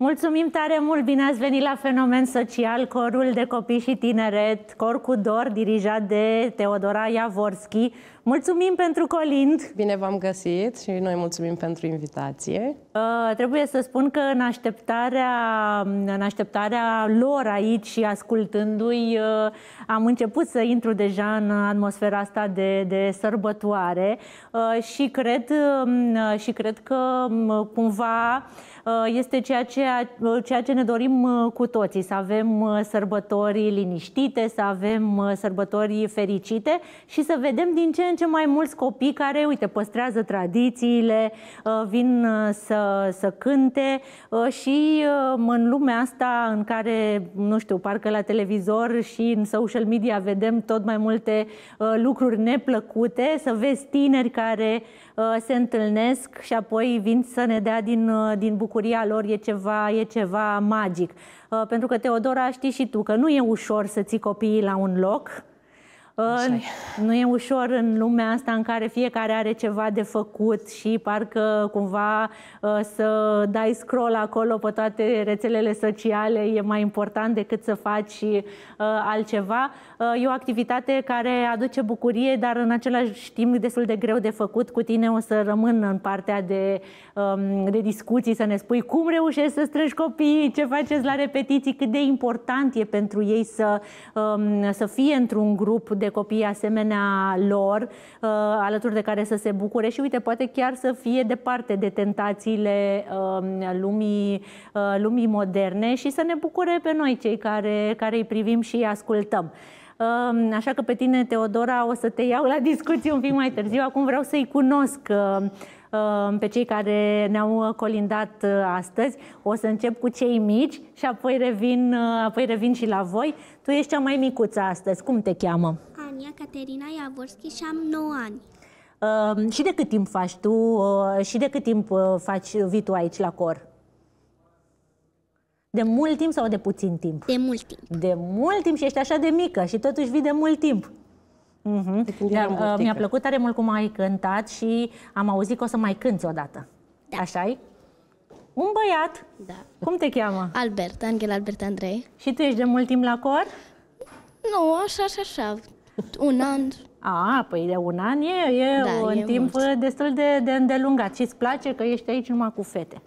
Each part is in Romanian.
Mulțumim tare mult, bine ați venit la Fenomen Social, corul de copii și tineret, cor cu dor, dirijat de Teodora Javorski. Mulțumim pentru colind. Bine v-am găsit și noi mulțumim pentru invitație. Trebuie să spun că în așteptarea lor aici și ascultându-i, am început să intru deja în atmosfera asta de sărbătoare și cred că cumva este ceea ce ne dorim cu toții, să avem sărbători liniștite, să avem sărbători fericite și să vedem din ce în ce mai mulți copii care, uite, păstrează tradițiile, vin să cânte și în lumea asta în care, nu știu, parcă la televizor și în social media vedem tot mai multe lucruri neplăcute, să vezi tineri care se întâlnesc și apoi vin să ne dea din bucuria lor, e ceva magic. Pentru că, Teodora, știi și tu că nu e ușor să ții copiii la un loc. Nu e ușor în lumea asta în care fiecare are ceva de făcut și parcă cumva să dai scroll acolo pe toate rețelele sociale e mai important decât să faci altceva. E o activitate care aduce bucurie, dar în același timp destul de greu de făcut. Cu tine o să rămân în partea de discuții, să ne spui cum reușești să strângi copiii, ce faceți la repetiții, cât de important e pentru ei să fie într-un grup de copii asemenea lor, alături de care să se bucure și, uite, poate chiar să fie departe de tentațiile lumii moderne și să ne bucure pe noi, cei care îi privim și îi ascultăm. Așa că pe tine, Teodora, o să te iau la discuții un pic mai târziu. Acum vreau să-i cunosc pe cei care ne-au colindat astăzi. O să încep cu cei mici și apoi revin și la voi. Tu ești cea mai micuță astăzi. Cum te cheamă? Ania Caterina Javorski și am 9 ani. Și de cât timp faci tu și de cât timp vii tu aici la cor? De mult timp sau de puțin timp? De mult timp. De mult timp și ești așa de mică și totuși vii de mult timp. Mi-a plăcut tare mult cum ai cântat și am auzit că o să mai cânți odată. Da. Așa-i? Un băiat. Da. Cum te cheamă? Albert, Angel Albert Andrei. Și tu ești de mult timp la cor? Nu, așa. Un an. Păi de un an e un timp destul de îndelungat. Și îți place că ești aici numai cu fete?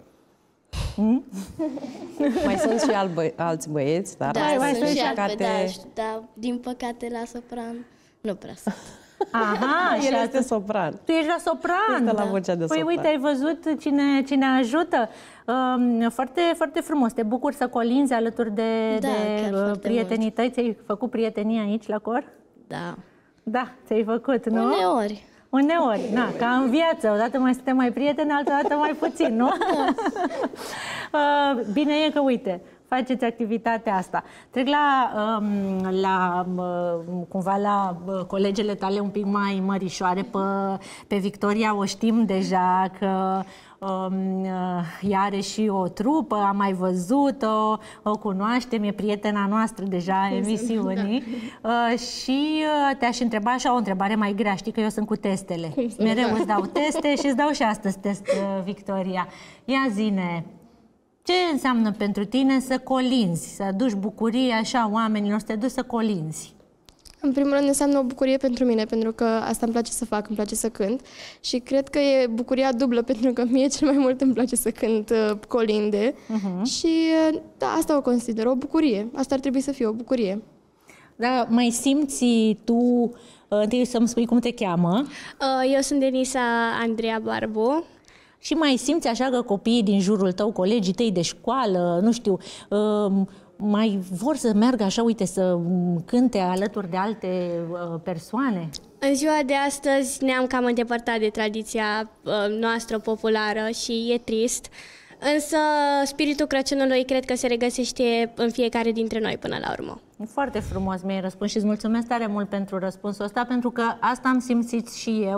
Mai sunt și alți băieți, dar sunt și dar din păcate la sopran nu prea sunt. Aha, el este sopran. Tu ești la sopran? Este la vocea de sopran. Păi uite, ai văzut cine ajută? Foarte, foarte frumos. Te bucur să colinzi alături de prietenii tăi. Ți-ai făcut prietenie aici la cor? Da. Da, ți-ai făcut, nu? Uneori. Uneori, ca în viață, odată mai suntem mai prieteni, altă mai puțin, nu? Bine e că, uite, faceți activitatea asta. Trec cumva la colegele tale un pic mai mărișoare. Pe Victoria o știm deja că ea are și o trupă, am mai văzut-o, o cunoaștem, e prietena noastră deja a emisiunii. Și te-aș întreba așa o întrebare mai grea, știi că eu sunt cu testele. Mereu îți dau teste și îți dau și astăzi test, Victoria. Ia zi-ne, ce înseamnă pentru tine să colinzi, să aduci bucurie așa oamenilor, să te duci să colinzi? În primul rând înseamnă o bucurie pentru mine, pentru că asta îmi place să fac, îmi place să cânt și cred că e bucuria dublă, pentru că mie cel mai mult îmi place să cânt colinde și da, asta o consider o bucurie. Asta ar trebui să fie o bucurie. Da, mai simți tu, întâi să-mi spui cum te cheamă? Eu sunt Denisa Andreea Barbu. Și mai simți așa că copiii din jurul tău, colegii tăi de școală, nu știu, mai vor să meargă așa, uite, să cânte alături de alte persoane? În ziua de astăzi ne-am cam îndepărtat de tradiția noastră populară și e trist, însă spiritul Crăciunului cred că se regăsește în fiecare dintre noi până la urmă. Foarte frumos mi-ai răspuns și îți mulțumesc tare mult pentru răspunsul ăsta, pentru că asta am simțit și eu,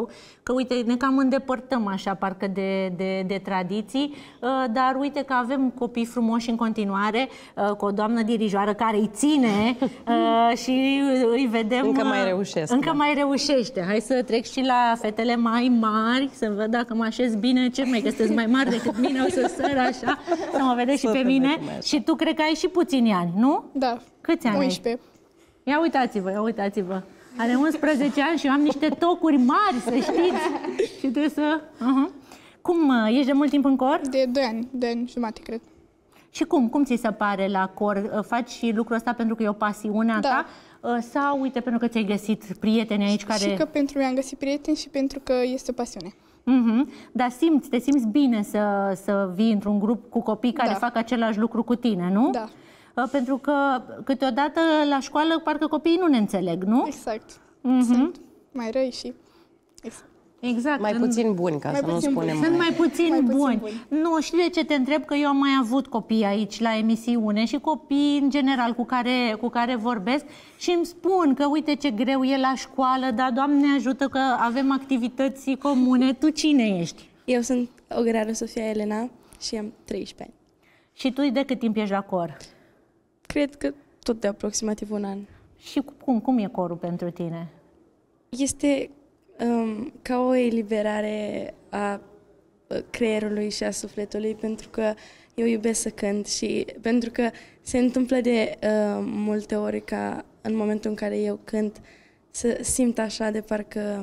că uite, ne cam îndepărtăm așa parcă de tradiții, dar uite că avem copii frumoși în continuare, cu o doamnă dirijoară care îi ține și îi vedem... Încă mai reușesc. Încă mai reușește. Hai să trec și la fetele mai mari, să văd dacă mă așez bine. Ce mai că sunteți mai mari decât mine, o să săr așa, să mă vedeți și pe mine. Și tu cred că ai și puțini ani, nu? Da. Câți ani 11. ai? Ia uitați-vă. Are 11 ani și eu am niște tocuri mari, să știți. Și trebuie să... Cum, ești de mult timp în cor? De 2 ani, 2 ani jumate, cred. Și cum ți se pare la cor? Faci și lucrul ăsta pentru că e o pasiune a ta? Sau, uite, pentru că ți-ai găsit prieteni aici care... Și că pentru mine am găsit prieteni și pentru că este o pasiune. Dar te simți bine să vii într-un grup cu copii care fac același lucru cu tine, nu? Da. Pentru că câteodată la școală parcă copiii nu ne înțeleg, nu? Exact. Sunt mai răi și... Exact. Mai puțin buni, ca să nu spunem. Sunt mai puțin buni. Nu, știi de ce te întreb? Că eu am mai avut copii aici la emisiune și copii în general cu care vorbesc și îmi spun că uite ce greu e la școală, dar Doamne ajută că avem activități comune. Tu cine ești? Eu sunt Ogreară Sofia Elena și am 13 ani. Și tu de cât timp ești la cor? Cred că tot de aproximativ un an. Și cum e corul pentru tine? Este ca o eliberare a creierului și a sufletului, pentru că eu iubesc să cânt și pentru că se întâmplă de multe ori ca în momentul în care eu cânt să simt așa de parcă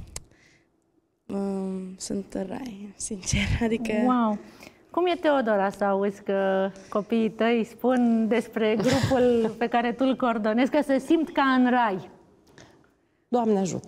sunt în rai, sincer. Adică... Wow! Cum e, Teodora, să auzi că copiii tăi spun despre grupul pe care tu îl coordonezi că se simt ca în rai? Doamne ajută!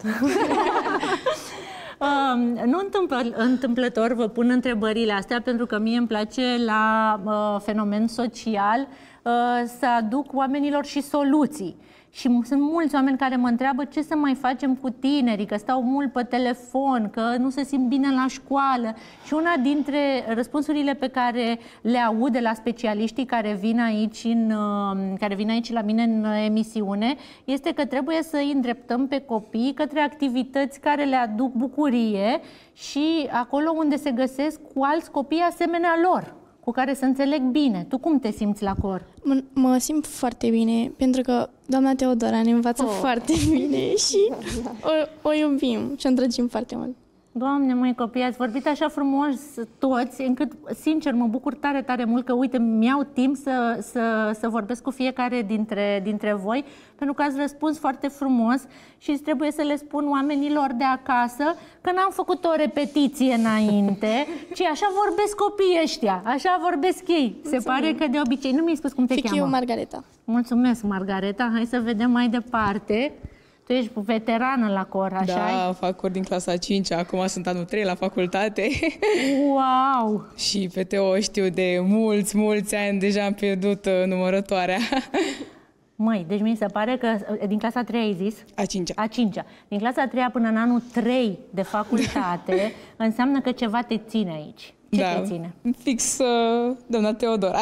Nu întâmplător vă pun întrebările astea, pentru că mie îmi place la fenomen social să aduc oamenilor și soluții. Și sunt mulți oameni care mă întreabă ce să mai facem cu tinerii, că stau mult pe telefon, că nu se simt bine la școală. Și una dintre răspunsurile pe care le aud de la specialiștii care vin aici la mine în emisiune este că trebuie să îi îndreptăm pe copii către activități care le aduc bucurie și acolo unde se găsesc cu alți copii asemenea lor, cu care să înțeleg bine. Tu cum te simți la cor? Mă simt foarte bine, pentru că doamna Teodora ne învață foarte bine și o iubim și o îndrăgim foarte mult. Doamne, măi copii, ați vorbit așa frumos toți, încât, sincer, mă bucur tare, tare mult că, uite, mi-au timp să vorbesc cu fiecare dintre voi, pentru că ați răspuns foarte frumos și trebuie să le spun oamenilor de acasă că n-am făcut o repetiție înainte, ci așa vorbesc copiii ăștia, așa vorbesc ei. Se pare că de obicei... Nu mi-ai spus cum te cheamă. Fic eu, Margareta. Mulțumesc, Margareta. Hai să vedem mai departe. Tu ești veterană la cor, așa? Da, fac cor din clasa 5, acum sunt anul 3 la facultate. Wow! Și pe Teo știu de mulți ani, deja am pierdut numărătoarea. Măi, deci mi se pare că din clasa 3 ai zis? A 5-a. A 5-a. Din clasa 3 până în anul 3 de facultate înseamnă că ceva te ține aici. Ce te ține? Fix doamna Teodora.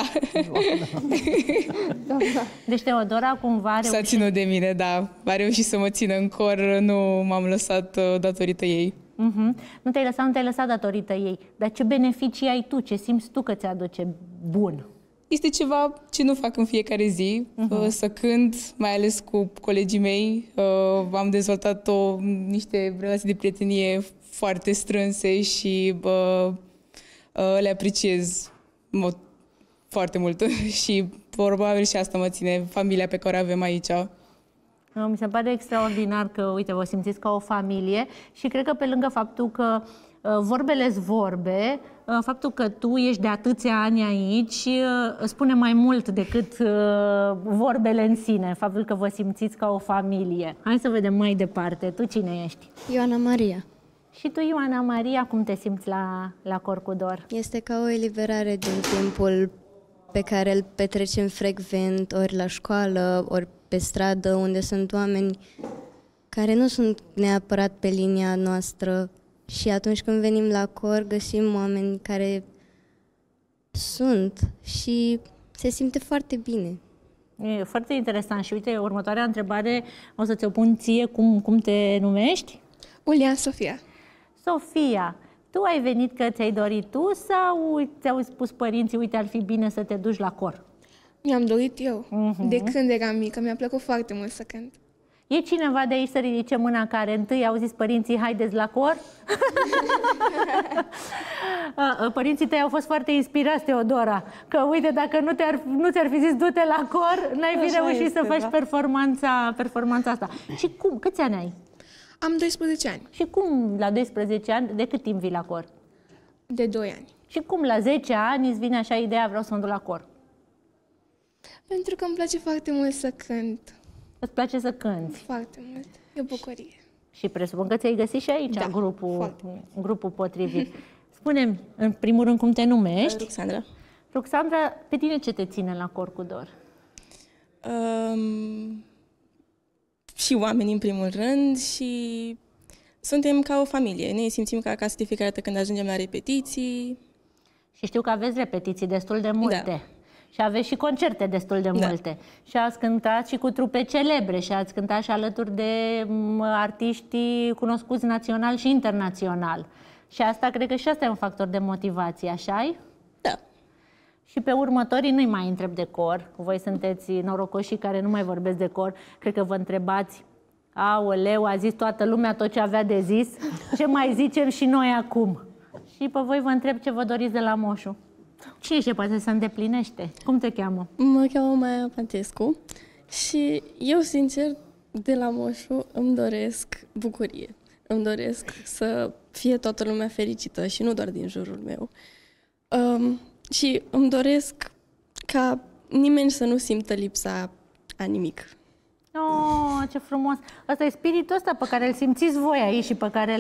Deci Teodora cumva s-a ținut de mine, da. A reușit să mă țină în cor, nu m-am lăsat datorită ei. Nu te-ai lăsat datorită ei. Dar ce beneficii ai tu? Ce simți tu că ți-aduce bun? Este ceva ce nu fac în fiecare zi, să cânt, mai ales cu colegii mei. Am dezvoltat niște relații de prietenie foarte strânse și le apreciez foarte mult și probabil și asta mă ține, familia pe care o avem aici. Mi se pare extraordinar că, uite, vă simțiți ca o familie și cred că pe lângă faptul că vorbele-s vorbe, faptul că tu ești de atâția ani aici spune mai mult decât vorbele în sine, faptul că vă simțiți ca o familie. Hai să vedem mai departe. Tu cine ești? Ioana Maria. Și tu, Ioana Maria, cum te simți la Cor cu Dor? Este ca o eliberare din timpul pe care îl petrecem frecvent, ori la școală, ori pe stradă, unde sunt oameni care nu sunt neapărat pe linia noastră. Și atunci când venim la cor, găsim oameni care sunt și se simte foarte bine. E foarte interesant. Și uite, următoarea întrebare o să ți-o pun ție. Cum te numești? Ulian Sofia. Sofia, tu ai venit că ți-ai dorit tu sau ți-au spus părinții, uite, ar fi bine să te duci la cor? Mi-am dorit eu. De când eram mică, mi-a plăcut foarte mult să cânt. E cineva de aici să ridice mâna care întâi au zis părinții, haideți la cor? Părinții tăi au fost foarte inspirați, Teodora, că uite, dacă nu ți-ar fi zis du-te la cor, n-ai fi reușit să faci performanța asta. Și cum? Câți ani ai? Am 12 ani. Și cum la 12 ani, de cât timp vii la cor? De 2 ani. Și cum la 10 ani îți vine așa ideea, vreau să mă duc la cor? Pentru că îmi place foarte mult să cânt. Îți place să cânti? Foarte mult. E o bucurie. Și presupun că ți-ai găsit și aici grupul potrivit. Spune-mi, în primul rând, cum te numești? Ruxandra. Ruxandra, pe tine ce te ține la cor cu dor? Și oameni, în primul rând, și suntem ca o familie. Ne simțim ca acasă de fiecare dată când ajungem la repetiții. Și știu că aveți repetiții destul de multe. Da. Și aveți și concerte destul de multe. Și ați cântat și cu trupe celebre și ați cântat și alături de artiști cunoscuți național și internațional. Și asta, cred că și asta e un factor de motivație, așa-i? Da. Și pe următorii nu-i mai întreb de cor. Voi sunteți norocoșii care nu mai vorbesc de cor. Cred că vă întrebați, aoleu, a zis toată lumea tot ce avea de zis, ce mai zicem și noi acum? Și pe voi vă întreb ce vă doriți de la moșu. Cine ce poate să îndeplinește? Cum te cheamă? Mă cheamă Maia Pantescu și eu, sincer, de la moșu îmi doresc bucurie. Îmi doresc să fie toată lumea fericită și nu doar din jurul meu. Și îmi doresc ca nimeni să nu simtă lipsa a nimic. Oh, ce frumos! Asta e spiritul ăsta pe care îl simțiți voi aici și pe care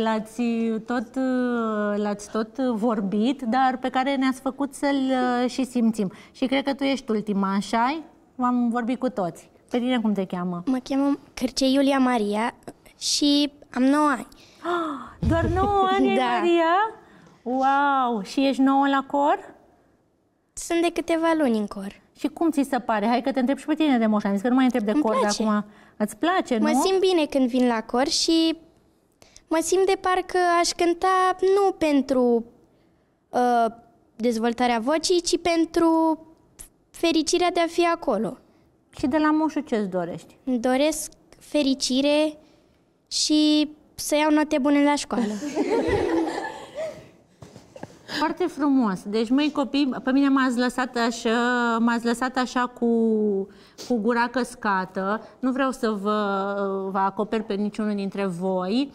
l-ați tot vorbit, dar pe care ne-ați făcut să-l și simțim. Și cred că tu ești ultima, așa-i? V-am vorbit cu toți. Pe tine cum te cheamă? Mă cheamă Cârcei Iulia Maria și am 9 ani. Doar 9 ani, Da. Maria? Wow! Și ești nouă la cor? Sunt de câteva luni în cor. Și cum ți se pare? Hai că te întreb și pe tine de moș. Am zis că nu mai întreb de cor, dar acum îți place, nu? Mă simt bine când vin la cor și mă simt de parcă aș cânta nu pentru dezvoltarea vocii, ci pentru fericirea de a fi acolo. Și de la moșu ce-ți dorești? Îmi doresc fericire și să iau note bune la școală. Foarte frumos. Deci, măi copii, pe mine m-ați lăsat așa cu gura căscată. Nu vreau să vă acoper pe niciunul dintre voi.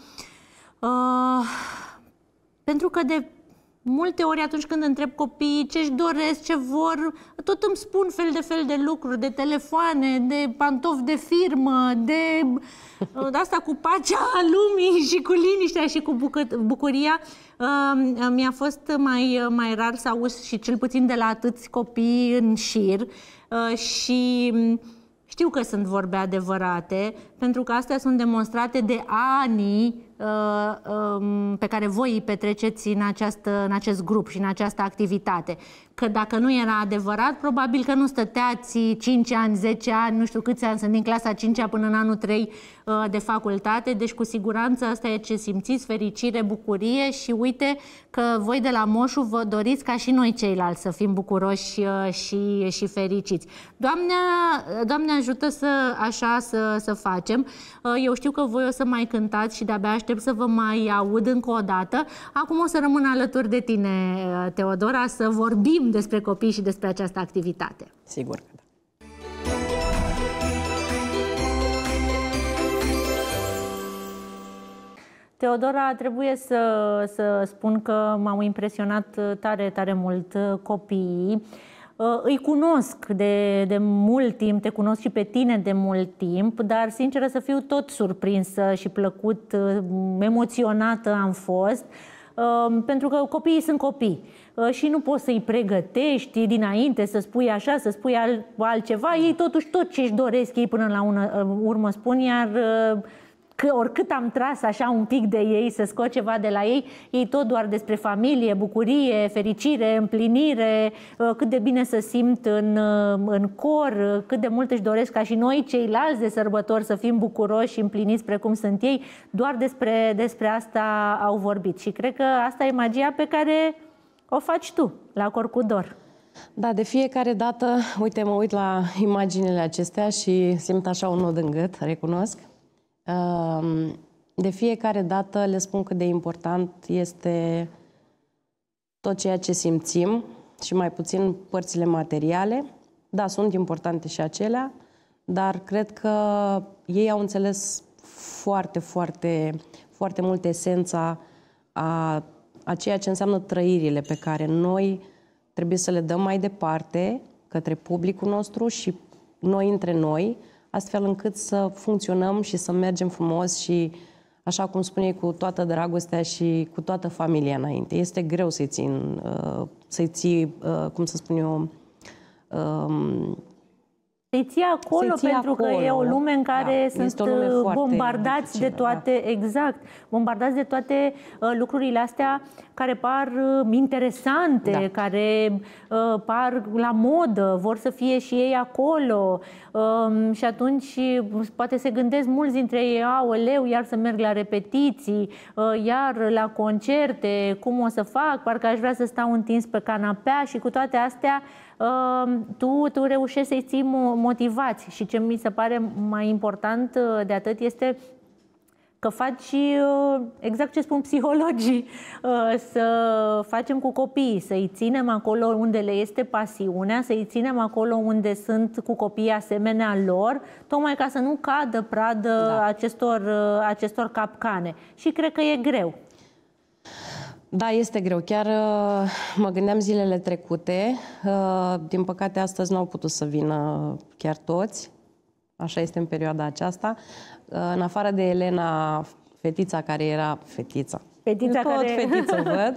Pentru că de multe ori atunci când întreb copiii ce-și doresc, ce vor, tot îmi spun fel de lucruri, de telefoane, de pantofi de firmă, de asta cu pacea lumii și cu liniștea și cu bucuria. Mi-a fost mai rar să auzi și cel puțin de la atâți copii în șir și știu că sunt vorbe adevărate, pentru că astea sunt demonstrate de ani pe care voi îi petreceți în acest grup și în această activitate. Că dacă nu era adevărat, probabil că nu stăteați 5 ani, 10 ani, nu știu câți ani, sunt din clasa 5-a până în anul 3 de facultate, deci cu siguranță asta e ce simțiți, fericire, bucurie și uite că voi de la moșu vă doriți ca și noi ceilalți să fim bucuroși și fericiți. Doamne ajută să facem. Eu știu că voi o să mai cântați și de-abia aștept să vă mai aud încă o dată. Acum o să rămân alături de tine, Teodora, să vorbim despre copii și despre această activitate. Sigur că da. Teodora, trebuie să spun că m-au impresionat tare mult copiii. Îi cunosc de mult timp, te cunosc și pe tine de mult timp, dar sinceră să fiu tot surprinsă și plăcut, emoționată am fost, pentru că copiii sunt copii și nu poți să-i pregătești dinainte, să spui așa, să spui altceva. Ei totuși tot ce își doresc ei până la urmă spun, iar că oricât am tras așa un pic de ei, să scot ceva de la ei, ei tot doar despre familie, bucurie, fericire, împlinire, cât de bine să simt în cor, cât de mult își doresc ca și noi ceilalți de sărbători să fim bucuroși și împliniți precum sunt ei. Doar despre asta au vorbit și cred că asta e magia pe care o faci tu la Cor cu Dor. Da, de fiecare dată, uite, mă uit la imaginile acestea și simt așa un nod în gât, recunosc. De fiecare dată le spun cât de important este tot ceea ce simțim și mai puțin părțile materiale. Da, sunt importante și acelea, dar cred că ei au înțeles foarte, foarte, foarte mult esența a ceea ce înseamnă trăirile pe care noi trebuie să le dăm mai departe către publicul nostru și noi între noi, astfel încât să funcționăm și să mergem frumos și, așa cum spuneai, cu toată dragostea și cu toată familia înainte. Este greu să-i ții, cum să spun eu, să-i ții acolo, pentru că e o lume în care sunt bombardați de toate, exact, bombardați de toate lucrurile astea care par interesante, care par la modă, vor să fie și ei acolo și atunci poate se gândesc mulți dintre ei, aoleu, iar să merg la repetiții, iar la concerte, cum o să fac, parcă aș vrea să stau întins pe canapea și cu toate astea tu reușești să-i ții motivați și ce mi se pare mai important de atât este că faci exact ce spun psihologii, să facem cu copiii, să-i ținem acolo unde le este pasiunea, să-i ținem acolo unde sunt cu copiii asemenea lor, tocmai ca să nu cadă pradă acestor capcane. Și cred că e greu. Da, este greu. Chiar mă gândeam zilele trecute. Din păcate, astăzi n-au putut să vină chiar toți. Așa este în perioada aceasta. În afară de Elena, fetița care era... Fetiță văd.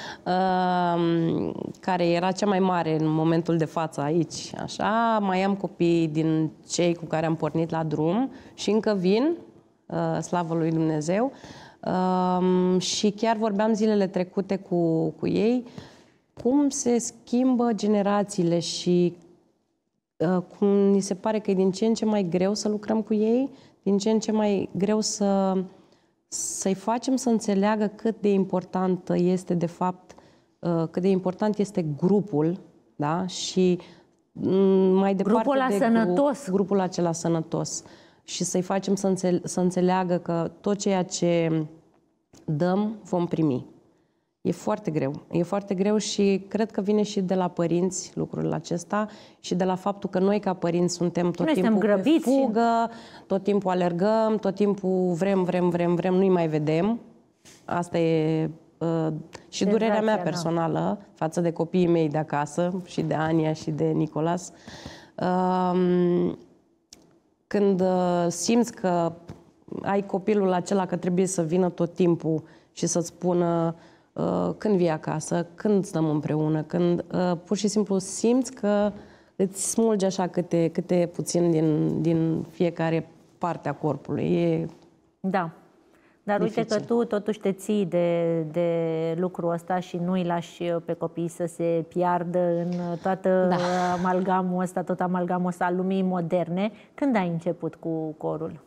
Care era cea mai mare în momentul de față aici. Așa. Mai am copii din cei cu care am pornit la drum și încă vin, slavă lui Dumnezeu. Și chiar vorbeam zilele trecute cu ei cum se schimbă generațiile și cum ni se pare că e din ce în ce mai greu să lucrăm cu ei, din ce în ce mai greu să-i facem să înțeleagă cât de importantă este de fapt, cât de important este grupul, da? Și mai departe grupul acela sănătos. Și să-i facem să înțeleagă că tot ceea ce dăm, vom primi. E foarte greu. E foarte greu și cred că vine și de la părinți lucrul acesta și de la faptul că noi ca părinți suntem tot timpul pe fugă, tot timpul alergăm, tot timpul vrem, nu-i mai vedem. Asta e și durerea mea personală față de copiii mei de acasă și de Ania și de Nicolas. Când simți că ai copilul acela că trebuie să vină tot timpul și să-ți spună când vii acasă, când stăm împreună, când pur și simplu simți că îți smulge așa câte puțin din fiecare parte a corpului. Da. Dar dificil. Uite că tu totuși te ții de lucrul ăsta și nu îi lași pe copii să se piardă în toată amalgamul ăsta, tot amalgamul ăsta al lumii moderne. Când ai început cu corul?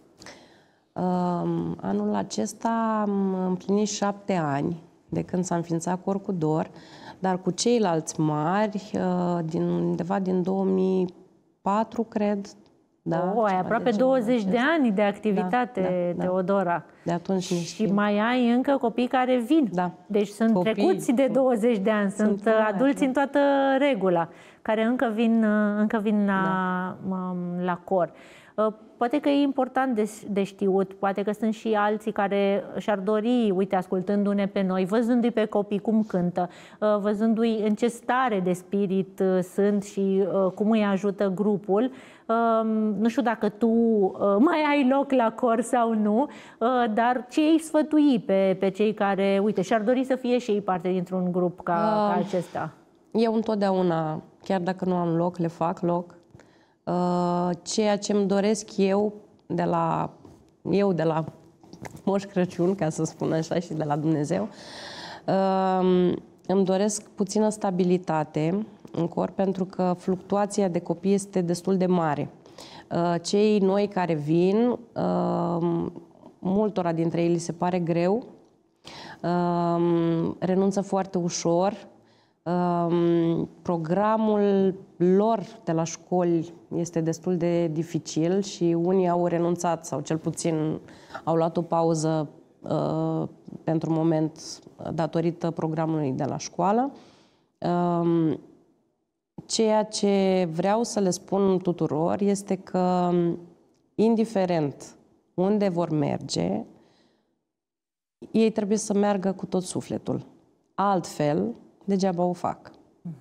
Anul acesta am împlinit 7 ani de când s-a înființat Cor cu Dor, dar cu ceilalți mari, undeva din 2004, cred. Da, ai aproape 20 de ani de activitate, Teodora. De atunci și mai ai încă copii care vin. Da. Deci sunt trecuți de 20 de ani, sunt adulți în toată regula, care încă vin la cor. Poate că e important de știut, poate că sunt și alții care și-ar dori, uite, ascultându-ne pe noi, văzându-i pe copii cum cântă, văzându-i în ce stare de spirit sunt și cum îi ajută grupul. Nu știu dacă tu mai ai loc la cor sau nu, dar ce îi sfătui pe cei care, uite, și-ar dori să fie și ei parte dintr-un grup ca acesta? Eu întotdeauna, chiar dacă nu am loc, le fac loc. Ceea ce îmi doresc eu de la Moș Crăciun, ca să spun așa, și de la Dumnezeu. Îmi doresc puțină stabilitate în corp, pentru că fluctuația de copii este destul de mare. Cei noi care vin, multora dintre ei li se pare greu, renunță foarte ușor. Programul lor de la școli este destul de dificil și unii au renunțat sau cel puțin au luat o pauză pentru moment datorită programului de la școală. Ceea ce vreau să le spun tuturor este că, indiferent unde vor merge, ei trebuie să meargă cu tot sufletul. Altfel, degeaba o fac.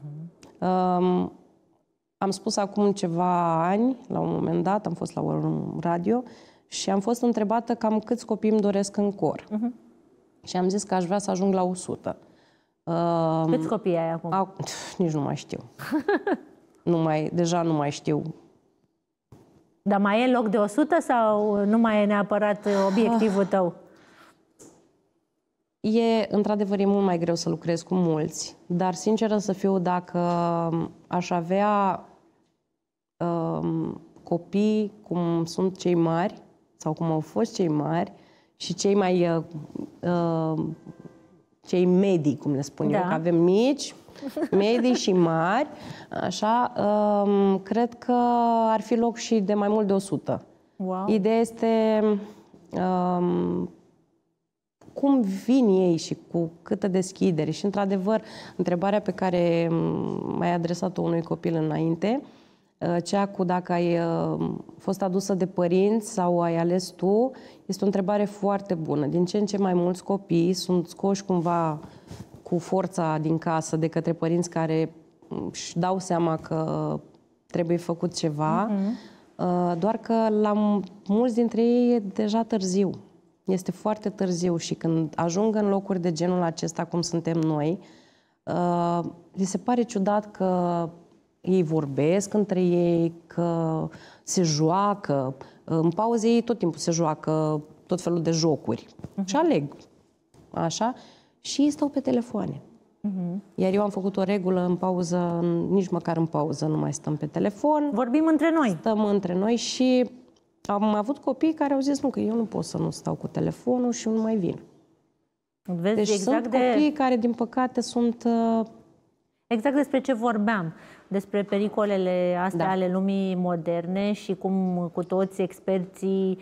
Am spus acum ceva ani, la un moment dat, am fost la un radio și am fost întrebată cam câți copii îmi doresc în cor. Și am zis că aș vrea să ajung la 100. Câți copii ai acum? Nici nu mai știu. Deja nu mai știu. Dar mai e loc de 100 sau nu mai e neapărat obiectivul tău? Într-adevăr, e mult mai greu să lucrez cu mulți, dar, sinceră să fiu, dacă aș avea copii cum sunt cei mari, sau cum au fost cei mari, și cei medii, cum le spun eu, că avem mici, medii și mari, așa, cred că ar fi loc și de mai mult de 100. Wow. Ideea este cum vin ei și cu câtă deschidere. Și, într-adevăr, întrebarea pe care m-ai adresat-o unui copil înainte, cea cu dacă ai fost adusă de părinți sau ai ales tu, este o întrebare foarte bună. Din ce în ce mai mulți copii sunt scoși cumva cu forța din casă de către părinți care își dau seama că trebuie făcut ceva, doar că la mulți dintre ei e deja târziu. Este foarte târziu și când ajung în locuri de genul acesta, cum suntem noi, li se pare ciudat că ei vorbesc între ei, că se joacă. În pauze ei tot timpul se joacă tot felul de jocuri. Și aleg. Așa. Și ei stau pe telefoane. Iar eu am făcut o regulă în pauză, nici măcar în pauză nu mai stăm pe telefon. Vorbim între noi. Stăm între noi și am avut copii care au zis, nu, că eu nu pot să nu stau cu telefonul și nu mai vin. Vezi, deci exact sunt copii care, din păcate, sunt... Exact despre ce vorbeam, despre pericolele astea ale lumii moderne și cum cu toți experții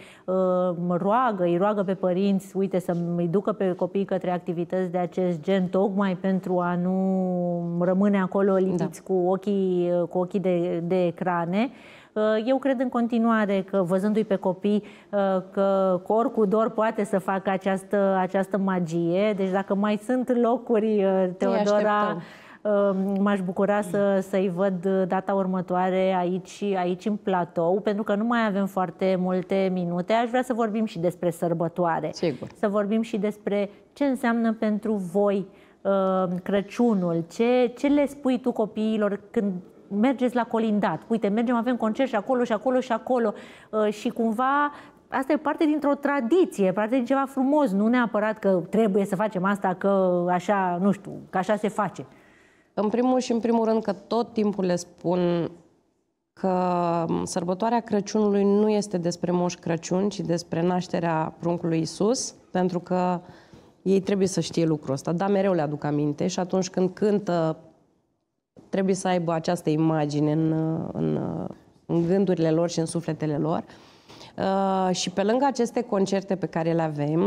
îi roagă pe părinți, uite, să-i ducă pe copii către activități de acest gen, tocmai pentru a nu rămâne acolo lipiți cu ochii de ecrane. Eu cred în continuare că, văzându-i pe copii, că cor cu dor poate să facă această magie. Deci dacă mai sunt locuri, Teodora, m-aș bucura să-i văd data următoare aici în platou, pentru că nu mai avem foarte multe minute. Aș vrea să vorbim și despre sărbătoare. Sigur. Să vorbim și despre ce înseamnă pentru voi Crăciunul. Ce le spui tu copiilor când mergeți la colindat? Uite, mergem, avem concert și acolo, și acolo, și acolo. Și cumva asta e parte dintr-o tradiție, parte din ceva frumos, nu neapărat că trebuie să facem asta, că așa, nu știu, că așa se face. În primul și în primul rând că tot timpul le spun că sărbătoarea Crăciunului nu este despre Moș Crăciun, ci despre nașterea pruncului Iisus, pentru că ei trebuie să știe lucrul ăsta. Dar mereu le aduc aminte și atunci când cântă trebuie să aibă această imagine în gândurile lor și în sufletele lor. Și pe lângă aceste concerte pe care le avem,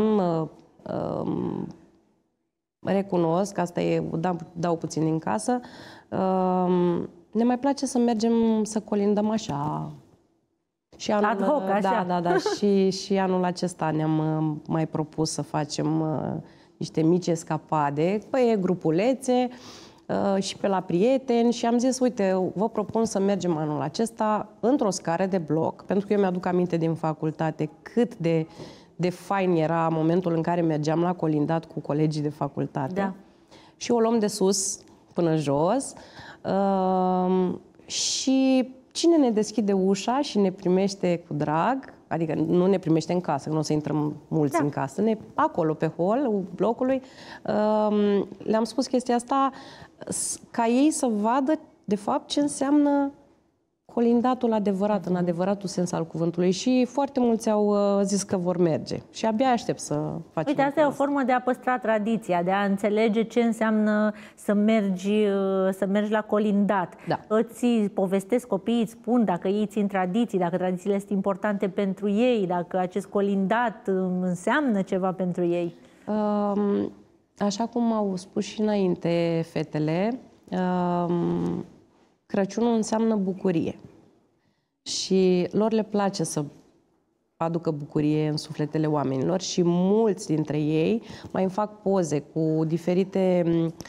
recunosc, asta e, dau puțin din casă, ne mai place să mergem să colindăm așa. Și anul, ad hoc, așa. Da, și anul acesta ne-am mai propus să facem niște mici escapade, pe grupulețe și pe la prieteni și am zis, uite, vă propun să mergem anul acesta într-o scară de bloc, pentru că eu mi-aduc aminte din facultate cât de fain era momentul în care mergeam la colindat cu colegii de facultate. Da. Și o luăm de sus până jos și cine ne deschide ușa și ne primește cu drag adică nu ne primește în casă, că nu o să intrăm mulți în casă, acolo pe hol blocului. Le-am spus chestia asta ca ei să vadă de fapt ce înseamnă colindatul adevărat, în adevăratul sens al cuvântului, și foarte mulți au zis că vor merge și abia aștept să facem. Uite, asta e o formă de a păstra tradiția, de a înțelege ce înseamnă să mergi la colindat. Da. Îți povestesc copiii, îți spun dacă ei țin tradiții, dacă tradițiile sunt importante pentru ei, dacă acest colindat înseamnă ceva pentru ei. Așa cum au spus și înainte fetele, Crăciunul înseamnă bucurie și lor le place să aducă bucurie în sufletele oamenilor și mulți dintre ei mai îmi fac poze cu diferite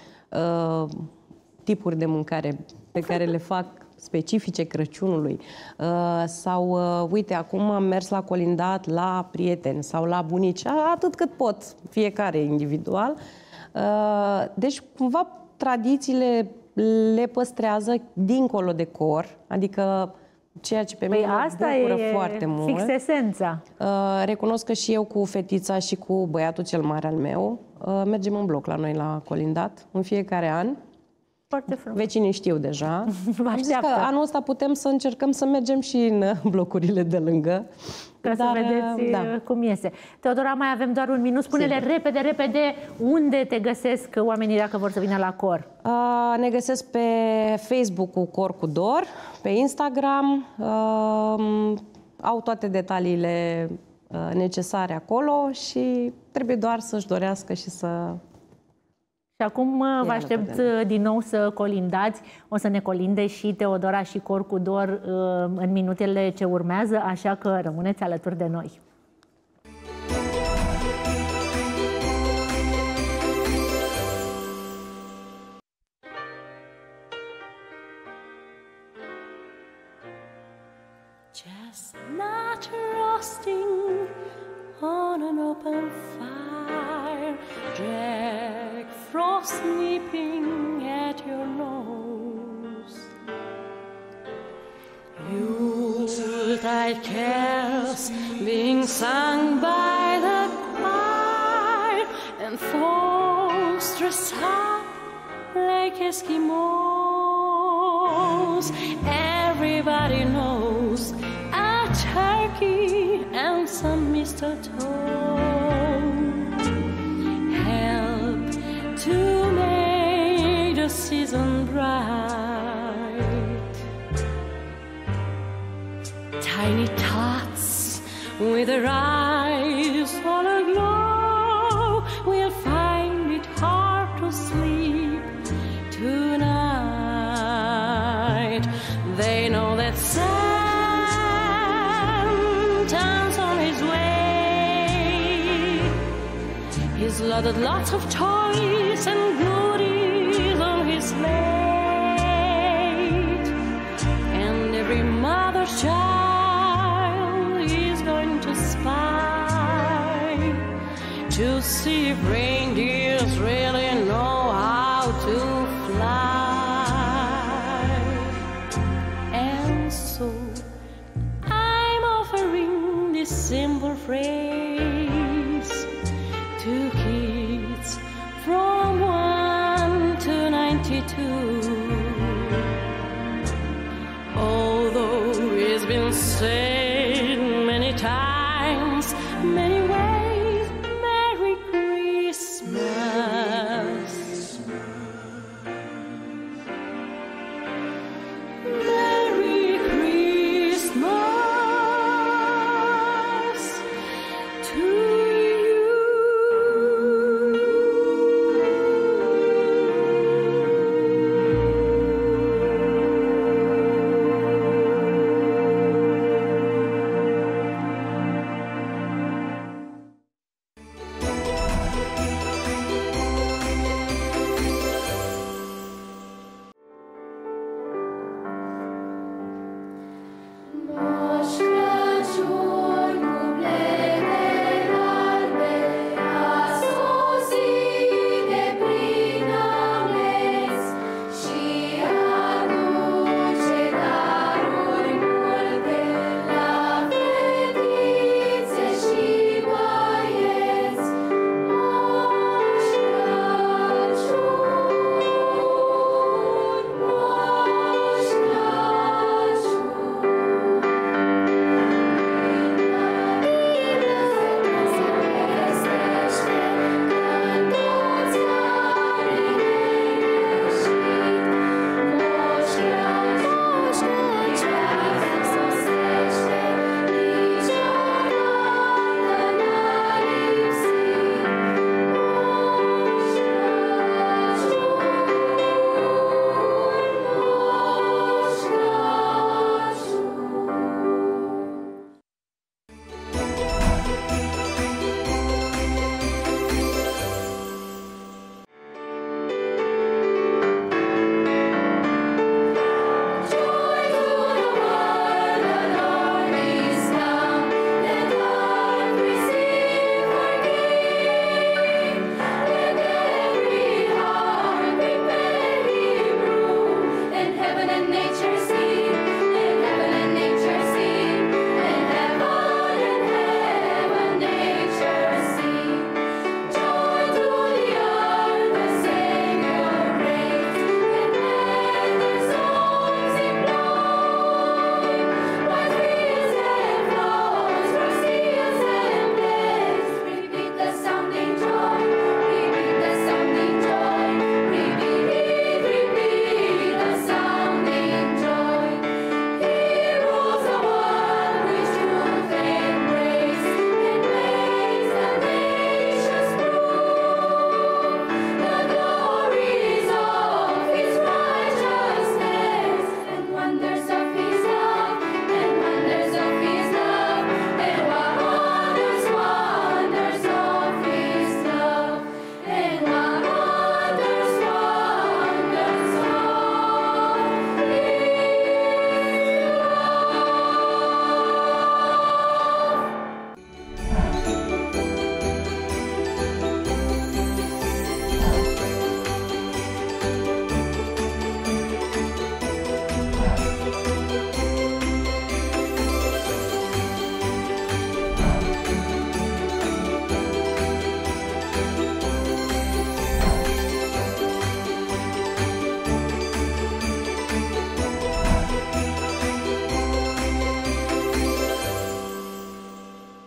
tipuri de mâncare pe care le fac specifice Crăciunului. Sau, uite, acum am mers la colindat la prieteni sau la bunici, atât cât pot, fiecare individual. Deci, cumva, tradițiile le păstrează dincolo de cor, adică ceea ce pe mine mă bucură foarte mult. Fix esența. Recunosc că și eu cu fetița și cu băiatul cel mare al meu mergem în bloc la noi la colindat în fiecare an. Foarte frumos. Vecinii știu deja. Am zis că anul ăsta putem să încercăm să mergem și în blocurile de lângă. Ca să vedeți cum iese. Teodora, mai avem doar un minut. Spune-le repede, unde te găsesc oamenii dacă vor să vină la cor? Ne găsesc pe Facebook cu Cor cu Dor, pe Instagram. Au toate detaliile necesare acolo și trebuie doar să-și dorească și să... Și acum vă aștept din nou să colindați. O să ne colinde și Teodora și Cor cu Dor în minutele ce urmează, așa că rămâneți alături de noi. Chestnut roasting on an open fire, Jack Frost nipping at your nose, Yuletide carols being sung by the choir, and folks dressed up like Eskimos. Everybody knows a turkey and some mistletoe help to make the season bright. Tiny tots with their eyes all aglow will find it hard to sleep tonight. They know that Santa's on his way. He's loaded lots of toys and goodies on his slate, and every mother's child is going to spy to see if reindeers really know how to fly. And so I'm offering this simple phrase to kids from 1 to 92. Although it's been said many times, many